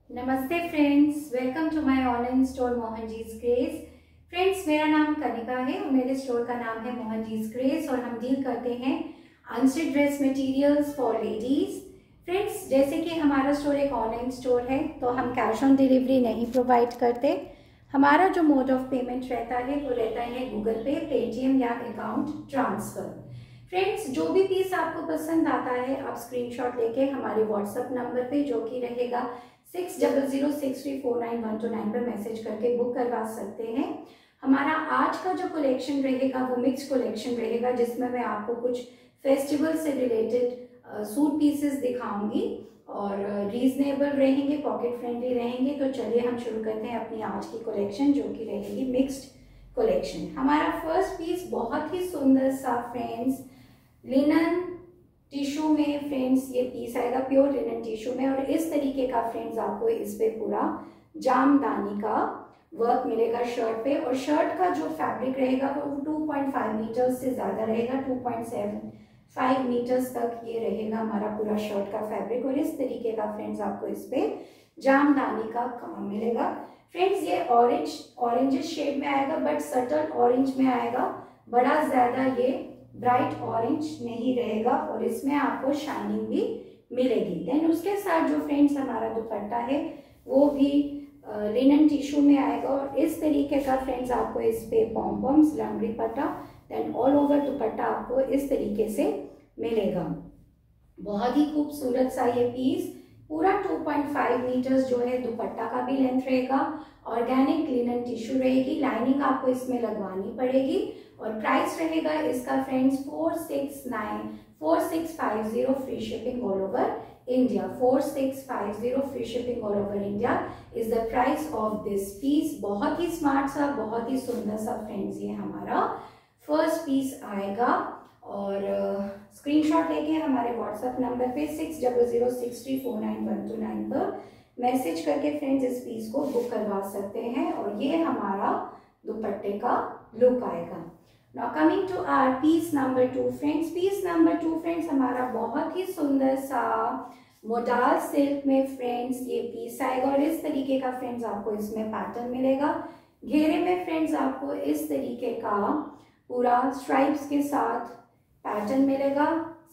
नमस्ते friends, welcome to my online store Mohanji's grace. Friends, मेरा नाम कनिका है और मेरे स्टोर का नाम है मोहनजीज ग्रेस और हम डील करते हैं unstitch dress materials for ladies. Friends, जैसे कि हमारा स्टोर एक ऑनलाइन स्टोर है तो हम कैश ऑन डिलीवरी नहीं प्रोवाइड करते। हमारा जो मोड ऑफ पेमेंट रहता है वो रहता है गूगल पे, पेटीएम या अकाउंट ट्रांसफर। फ्रेंड्स, जो भी पीस आपको पसंद आता है आप स्क्रीनशॉट लेके हमारे व्हाट्सएप नंबर पे जो कि रहेगा 6006349129 पर मैसेज करके बुक करवा सकते हैं। हमारा आज का जो कलेक्शन रहेगा वो मिक्स कलेक्शन रहेगा, जिसमें मैं आपको कुछ फेस्टिवल से रिलेटेड सूट पीसेस दिखाऊंगी और रीजनेबल रहेंगे, पॉकेट फ्रेंडली रहेंगे। तो चलिए हम शुरू करते हैं अपनी आज की कलेक्शन जो कि रहेगी मिक्स्ड कलेक्शन। हमारा फर्स्ट पीस बहुत ही सुंदर सा फ्रेंड्स लिनन टिश्यू में फ्रेंड्स ये पीस आएगा, प्योर लिनन टिश्यू में। और इस तरीके का फ्रेंड्स आपको इस पे पूरा जामदानी का वर्क मिलेगा शर्ट पे। और शर्ट का जो फैब्रिक रहेगा वो 2.5 मीटर्स से ज़्यादा रहेगा, 2.75 मीटर्स तक ये रहेगा हमारा पूरा शर्ट का फैब्रिक। और इस तरीके का फ्रेंड्स आपको इस पे जामदानी का काम मिलेगा। फ्रेंड्स, ये ऑरेंज शेड में आएगा, बट सटल ऑरेंज में आएगा, बड़ा ज़्यादा ये ब्राइट ऑरेंज नहीं रहेगा और इसमें आपको शाइनिंग भी मिलेगी। देन उसके साथ जो फ्रेंड्स हमारा दुपट्टा है वो भी लिनन टिश्यू में आएगा और इस तरीके का फ्रेंड्स आपको इस पे पॉम्पम्स, लंगड़ी पट्टा, देन ऑल ओवर दुपट्टा आपको इस तरीके से मिलेगा। बहुत ही खूबसूरत सा ये पीस, पूरा 2.5 मीटर्स जो है दुपट्टा का भी लेंथ रहेगा। ऑर्गेनिक लिनन टिश्यू रहेगी, लाइनिंग आपको इसमें लगवानी पड़ेगी। और प्राइस रहेगा इसका friends 4650 free shipping all over India. 4650 free shipping all over India is the price of this piece. बहुत ही स्मार्ट सा, बहुत ही सुंदर सा फ्रेंड्स ये हमारा फर्स्ट पीस आएगा। और स्क्रीनशॉट लेके हमारे व्हाट्सएप नंबर पे 6006349129 पर मैसेज करके फ्रेंड्स इस पीस को बुक करवा सकते हैं। और ये हमारा दुपट्टे का लुक आएगा। Now coming to our piece number 2 friends, piece number 2 friends हमारा बहुत ही सुंदर सा मोडाल सिल्क में फ्रेंड्स ये पीस आएगा। और इस तरीके का फ्रेंड्स आपको इसमें पैटर्न मिलेगा। घेरे में फ्रेंड्स आपको इस तरीके का पूरा स्ट्राइप्स के साथ पैटर्न मिलेगा।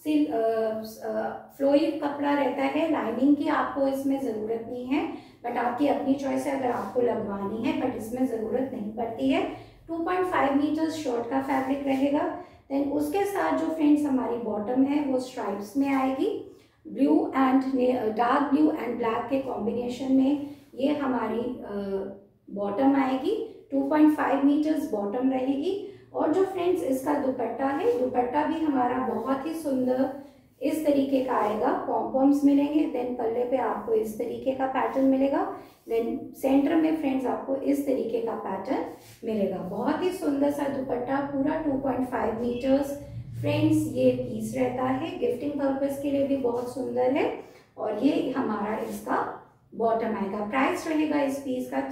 फ्लोइड कपड़ा रहता है, लाइनिंग की आपको इसमें ज़रूरत नहीं है, बट आपकी अपनी चॉइस है अगर आपको लगवानी है, बट इसमें ज़रूरत नहीं पड़ती है। 2.5 मीटर्स शॉर्ट का फैब्रिक रहेगा। देन उसके साथ जो फ्रेंड्स हमारी बॉटम है वो स्ट्राइप्स में आएगी, blue and dark blue and black के कॉम्बिनेशन में ये हमारी बॉटम आएगी। 2.5 मीटर्स बॉटम रहेगी। और जो फ्रेंड्स इसका दुपट्टा है, दुपट्टा भी हमारा बहुत ही सुंदर इस तरीके का आएगा, पॉम्पम्स मिलेंगे। देन पल्ले पे आपको इस तरीके का पैटर्न मिलेगा। देन सेंटर में फ्रेंड्स आपको इस तरीके का पैटर्न मिलेगा। बहुत ही सुंदर सा दुपट्टा, पूरा 2.5 मीटर्स फ्रेंड्स ये पीस रहता है। गिफ्टिंग पर्पस के लिए भी बहुत सुंदर है। और ये हमारा इसका बॉटम आएगा। प्राइस रहेगा इस पीस का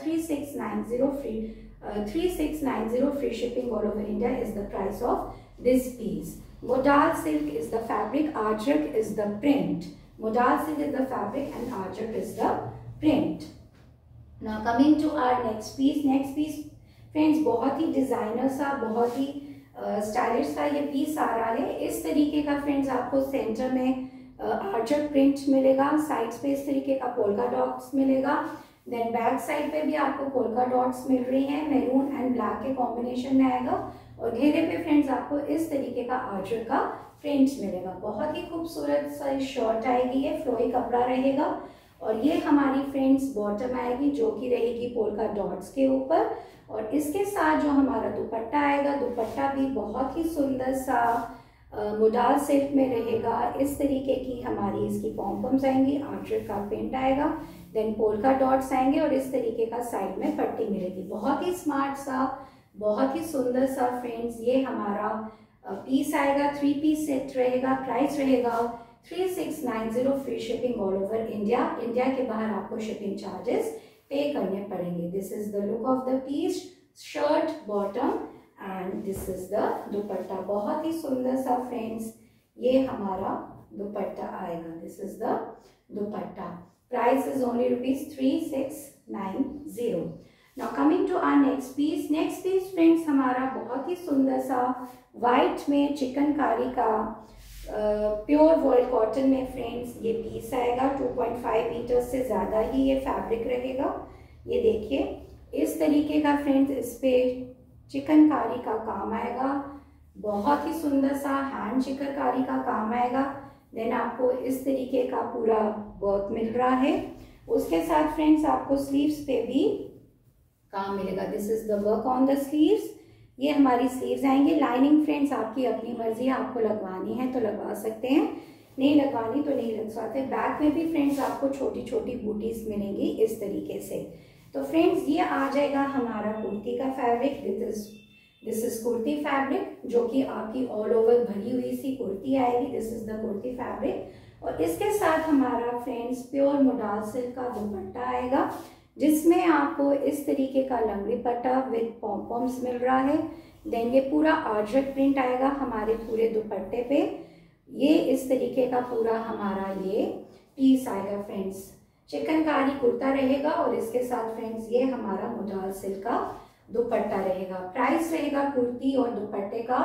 3690 free shipping all over India is the price of this piece. Modal silk is the fabric, ajrak is the print. Modal silk is the fabric and ajrak is the print. Now coming to our next piece. Next piece friends बहुत ही designer सा, बहुत ही stylish सा ये piece आ रहा है। इस तरीके का फ्रेंड्स आपको सेंटर में आर्चर प्रिंट मिलेगा, साइड्स पे इस तरीके का पोल्का डॉट्स मिलेगा। देन बैक साइड पे भी आपको पोल्का डॉट्स मिल रही हैं, मैरून एंड ब्लैक के कॉम्बिनेशन में आएगा। और घेरे पे फ्रेंड्स आपको इस तरीके का आर्चर का प्रिंट मिलेगा। बहुत ही खूबसूरत सा शर्ट आएगी, ये फ्लोई कपड़ा रहेगा। और ये हमारी फ्रेंड्स बॉटम आएगी जो कि रहेगी पोल्का डॉट्स के ऊपर। और इसके साथ जो हमारा दुपट्टा आएगा, दुपट्टा भी बहुत ही सुंदर सा मोडाल सिल्क में रहेगा। इस तरीके की हमारी इसकी पॉम्पम्स आएंगी, आर्चर का प्रिंट आएगा, देन पोल्का डॉट्स आएंगे और इस तरीके का साइड में पट्टी मिलेगी। बहुत ही स्मार्ट सा, बहुत ही सुंदर सा फ्रेंड्स ये हमारा पीस आएगा। 3 पीस सेट रहेगा। प्राइस रहेगा 3690 free shipping all over India. India के बाहर आपको शिपिंग चार्जेस पे करने पड़ेंगे। This is the look of the piece, shirt, bottom and this is the dupatta. बहुत ही सुंदर सा फ्रेंड्स ये हमारा दुपट्टा आएगा। This is the dupatta. Price is only ₹3690। Now coming to our next piece. Next piece friends हमारा बहुत ही सुंदर सा वाइट में चिकनकारी का प्योर वॉइल कॉटन में फ्रेंड्स ये पीस आएगा। 2.5 मीटर से ज़्यादा ही ये फैब्रिक रहेगा। ये देखिए इस तरीके का फ्रेंड्स इस पे चिकनकारी का काम आएगा। बहुत ही सुंदर सा हैंड चिकनकारी का काम आएगा। देन आपको इस तरीके का पूरा वर्क मिल रहा है। उसके साथ फ्रेंड्स आपको स्लीव्स पे भी काम मिलेगा। This is the work on the sleeves. ये हमारी स्लीव्स आएंगे। लाइनिंग फ्रेंड्स आपकी अपनी मर्जी है, आपको लगवानी है तो लगवा सकते हैं, नहीं लगवानी तो नहीं लग सकते। बैक में भी फ्रेंड्स आपको छोटी छोटी बूटीज मिलेंगी इस तरीके से। तो फ्रेंड्स ये आ जाएगा हमारा कुर्ती का fabric. This is kurti fabric जो कि आपकी ऑल ओवर भरी हुई सी कुर्ती आएगी। This is the kurti fabric. और इसके साथ हमारा फ्रेंड्स प्योर मोडाल सिल्क का दुपट्टा आएगा जिसमें आपको इस तरीके का लंगड़ी पट्टा विद पॉम्पॉम्स मिल रहा है। देन ये पूरा आर्चक प्रिंट आएगा हमारे पूरे दुपट्टे पे। ये इस तरीके का पूरा हमारा ये पीस आएगा फ्रेंड्स। चिकनकारी कुर्ता रहेगा और इसके साथ फ्रेंड्स ये हमारा मोडाल सिल्क का दुपट्टा रहेगा। प्राइस रहेगा कुर्ती और दुपट्टे का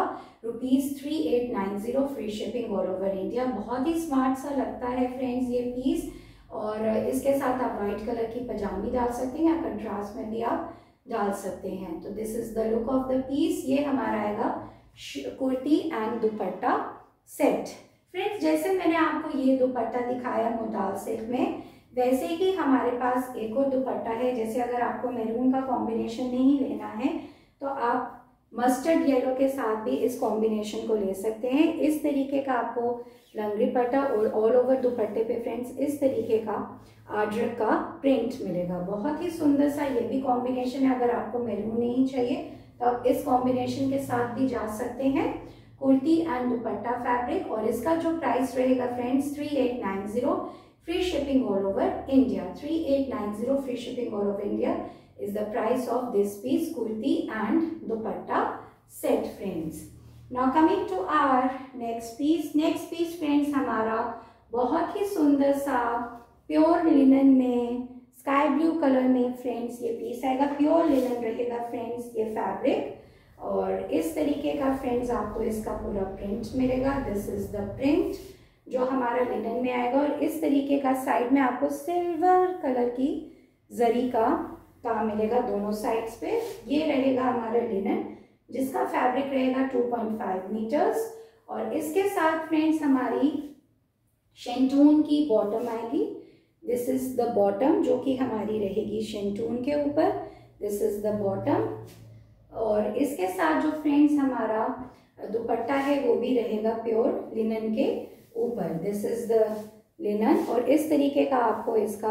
₹3890, free shipping all over India. बहुत ही स्मार्ट सा लगता है फ्रेंड्स ये पीस। और इसके साथ आप वाइट कलर की पजामी डाल सकते हैं या कंट्रास्ट में भी आप डाल सकते हैं। तो this is the look of the piece. ये हमारा आएगा kurti and dupatta set. Friends जैसे मैंने आपको ये दुपट्टा दिखाया मोडाल सिल्क में, वैसे ही हमारे पास एक और दुपट्टा है। जैसे अगर आपको मैरून का कॉम्बिनेशन नहीं लेना है तो आप मस्टर्ड येलो के साथ भी इस कॉम्बिनेशन को ले सकते हैं। इस तरीके का आपको लंगड़ी पट्टा और ऑल ओवर दुपट्टे पे फ्रेंड्स इस तरीके का आर्चक का प्रिंट मिलेगा। बहुत ही सुंदर सा ये भी कॉम्बिनेशन है। अगर आपको मैरून नहीं चाहिए तो आप इस कॉम्बिनेशन के साथ भी जा सकते हैं। Kurti and dupatta fabric. और इसका जो प्राइस रहेगा friends 3890, free shipping all over India. 3890 free shipping all over India is the price of this piece kurti and dupatta set friends. Now coming to our next piece. Next piece friends हमारा बहुत ही सुंदर सा pure linen में sky blue colour में friends ये piece आएगा। Pure linen रहेगा फ्रेंड्स ये फैब्रिक। और इस तरीके का फ्रेंड्स आपको इसका पूरा प्रिंट मिलेगा। दिस इज द प्रिंट जो हमारा लिनन में आएगा। और इस तरीके का साइड में आपको सिल्वर कलर की जरी का काम मिलेगा दोनों साइड्स पे। ये रहेगा हमारा लिनन जिसका फैब्रिक रहेगा 2.5 मीटर्स। और इसके साथ फ्रेंड्स हमारी शेंटून की बॉटम आएगी। दिस इज द बॉटम जो कि हमारी रहेगी शेंटून के ऊपर। This is the bottom. और इसके साथ जो फ्रेंड्स हमारा दुपट्टा है वो भी रहेगा प्योर लिनन के ऊपर। This is the linen. और इस तरीके का आपको इसका